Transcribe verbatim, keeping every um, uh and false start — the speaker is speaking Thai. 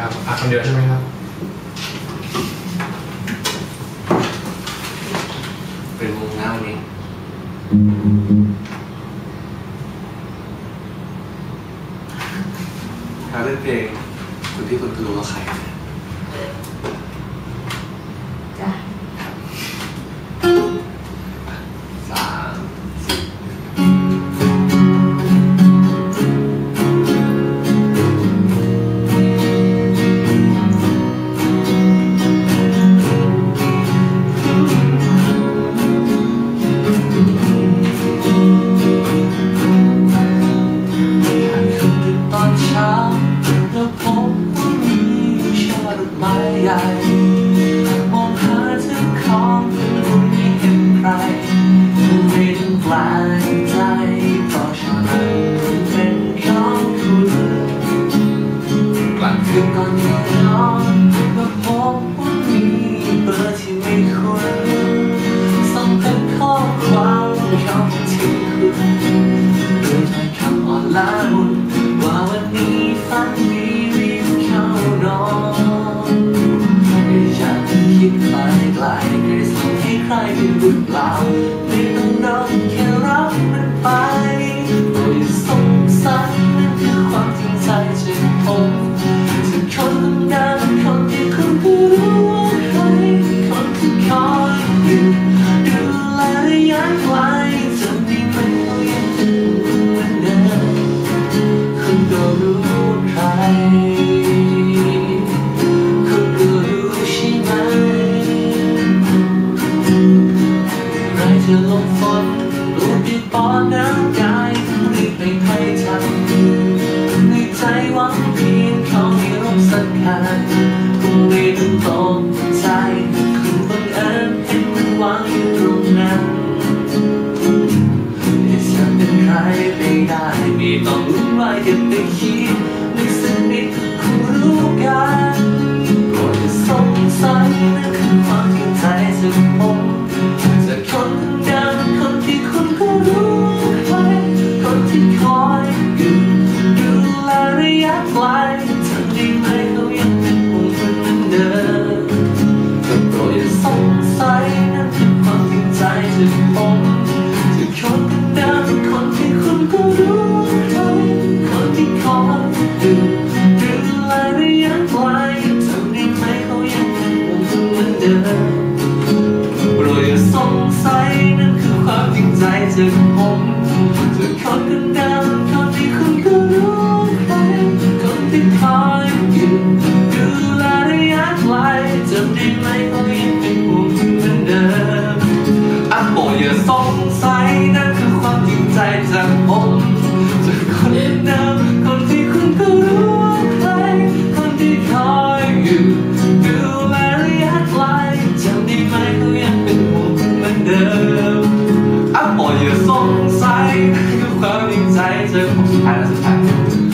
ครับอ่ะคนเดียวใช่ไหมครับเป็นวงเงานี้ถ้าเล่นเพลงคนที่คุณรู้ว่าใครจ้ะสามสี่ตอนเช้าแล้วพบว่ามีช่อดอกไม้ใหญ่มองหาถึงของคุณไม่เห็นใครไม่ต้องแปลกใจเพราะช่อนั้นเป็นของคุณกลางคืนก่อนนอนก็พบว่ามีเบอร์ที่ไม่คุ้นส่งเป็นข้อความเขาทิ้งคุณด้วยถ้อยคำอ่อนล้าวุ่นว่าวันนี้ฝันดีรีบเข้านอนไม่อยากคิดไปไกลเคยส่งให้ใครเป็นหรือเปล่าไม่ต้องรอแค่รับมันไปโดยสงสัยนั่นคือความจริงใจจากผมถึงคนคนนั้นคนที่คุณก็รู้ว่าใครคนที่คอยอยู่ดูแลระยะไกลจะมีมันเขายังเหมือนเดิมคุณก็รู้ใครคุณก็รู้ใช่ไหมใครจะลงฝนรูปที่ปอนน้ำกายรีบไปให้ทันในใจหวังเพียงเขาให้รบสักการคงไม่ต้องตกใจคุณบังเอิญเห็นมันวางอยู่ตรงนั้นที่ฉันเป็นใครไม่ได้ไม่ต้องวุ่นวายเก็บไปคิดไม่สนิทคุณรู้กันโปรดอย่าสงสัยนั่นคือความจริงใจจากผมจากคนคนเดิมคนที่คุณก็รู้ใครคนที่คอยอยู่ดูแลระยะไกลทำได้ไหมเขายังเป็นห่วงคุณเหมือนเดิมก็โปรดอย่าสงสัยนั่นคือความจริงใจจากผมจากคนคนเดิมคนที่คุณก็รู้ใครคนที่คอยอยู่ดูแลระยะไกลทำได้ไหมเขายังเป็นห่วงคุณเหมือนเดิมโปรดอย่าสงสัยนั่นคือความจริงใจจากผมจากคนคนเดิมคนที่คุณก็รู้ใครคนที่คอยอยู่ดูแลระยะไกลจำได้ไหมเขายังเป็นห่วงคุณเหมือนเดิมอ่ะโปรดอย่าสงสัยนั่นคือความจริงใจจากผมจากคนเดิมคนที่คุณก็รู้ใครคนที่คอยอยู่ดูแลระยะไกลจำได้ไหมเขายังเป็นห่วงคุณเหมือนเดิมอ่ะโปรดอย่าสงสัยนั่นคือความจริงใจจากผมสุดท้ายและสุดท้าย